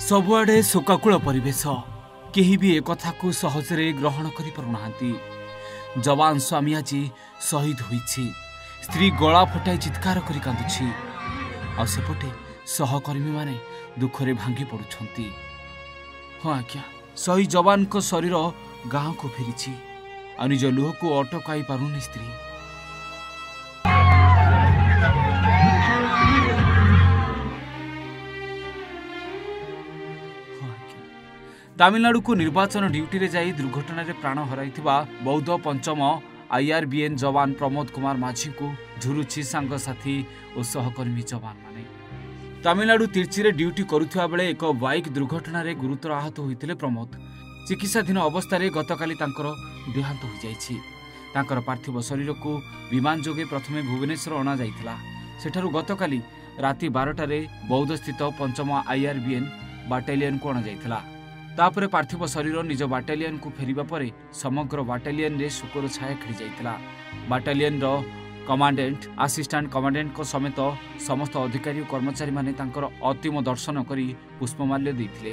सबुआडे शोकाकूल परिवेश केही भी एक कथा को सहजरे ग्रहण करि पारुना। जवान स्वामी आज शहीद होईछि। स्त्री गला फटाई चित्कार करि कांदुछि। आ सेपटे सहकर्मी माने दुखरे भांगी पड़ुछंती। हाँ आज्ञा, शहीद जवान को शरीर गाँव को फेरी आ निज लुह को अटकाई पारुनी स्त्री। तमिलनाडु को निर्वाचन ड्यूटी रे जाई दुर्घटना रे प्राण हराइथिबा बौद्ध पंचम IRBN जवान प्रमोद कुमार माझी को झुरुछि सांगसाथी और सहकर्मी जवान माने। तमिलनाडु तिरची रे ड्यूटी करुथिबा बेले एक बाइक दुर्घटना रे गुरुतर आहत होइतिले प्रमोद। चिकित्साधीन अवस्था रे गतकाली तांकर देहांत हो जाइछि। तांकर पार्थिव शरीर को विमान जोगे प्रथमे भुवनेश्वर अणा जाइथिला। सेठारु गतकाली राति 12 रे बौद्ध स्थित पंचम IRBN बाटालियन को अणा जाइथिला। तापरे पार्थिव शरीर निज बाटालियन को फेरिबा परे समग्र बाटालियन रे शोकर छाया खेली जाइथिला। बाटालियन रो कमांडेंट, असिस्टेंट कमांडेंट को समेत समस्त अधिकारी और कर्मचारी माने तांकर अंतिम दर्शन करी पुष्पमाल्य दैथिले।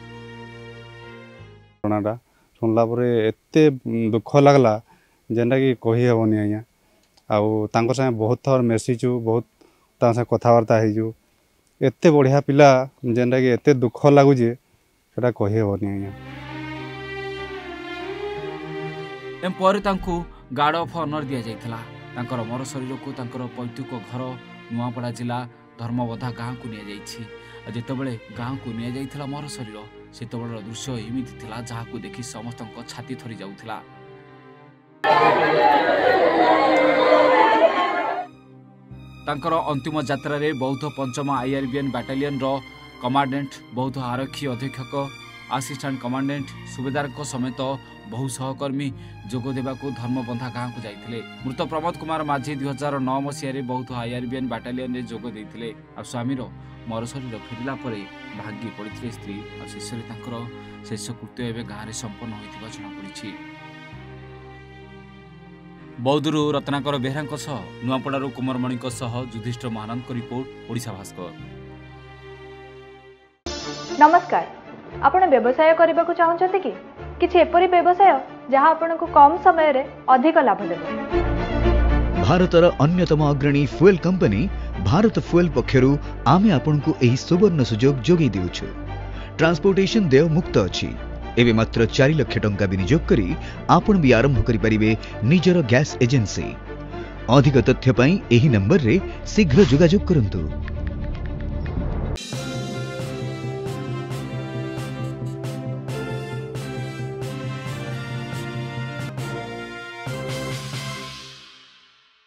घटनाटा सुनला परे एते दुख लागला जेंटा कि कहि हेबनी आज्ञा। आउ तांको संगे बहुत थर मेसिचु, बहुत ता संगे कथावार्ता हेजु। एते बढ़िया पिला जेंटा कि एते दुख लागु जे सेटा कहि हेबनी आज्ञा। एम पर तांको गार्ड ऑफ ऑनर दिया जाइथिला। तांकर मर शरीर को तांकर पैतृक घर नुआपड़ा जिला धर्मबधा गाँव को निया जाइछि। जेतेबेले गाँव को निया जाइथिला मर शरीर, सेतेबेलर दृश्य एमिति थिला जहा को देखि समस्तक छाती थरी जाउथिला। तांकर अंतिम यात्रा रे बौद्ध पंचम IRBN बाटालियन रो कमांडेंट, बौद्ध आरक्षी अधीक्षक, असिस्टेंट कमांडेंट, सुबेदार को समेत बहु सहकर्मी जोग देवा को धर्मबंधा गाँव को जाइथिले। मृत प्रमोद कुमार माझी 2009 मसीह बौद्ध IRBN बाटालियन रे जोग देइथिले। आ स्वामीर मर शरीर फेरिला परे भाग्य पड़िथिले स्त्री। आ शेष रे तांकर शेष कृत्य एबे गाँ रे संपन्न होइथिबा जणा पड़िछि। बौद्धरू रत्नाकर बेहरांक सह नुआपड़ारू कुमारमणिक सह युधिष्ठिर महानंद को रिपोर्ट, ओडिशा भास्कर। नमस्कार, आपण व्यवसाय करबा को चाहउछथि कि किछि एपरि व्यवसाय जहां आपनको कम समय रे अधिक लाभ देबो। भारतर अन्यतम अग्रणी फ्यूएल कंपनी भारत फ्यूएल पक्षरु आमे आपनको एही सुवर्ण सुजोग जोगी देउछु। ट्रांसपोर्टेशन देय मुक्त अछि। एबे मात्र 4 लाख टंका विनियोग करी आपण भी आरंभ करि परिबे निजर गैस एजेंसी। अधिक तथ्य पई एही नंबर रे शीघ्र जोगाजोग करंतु।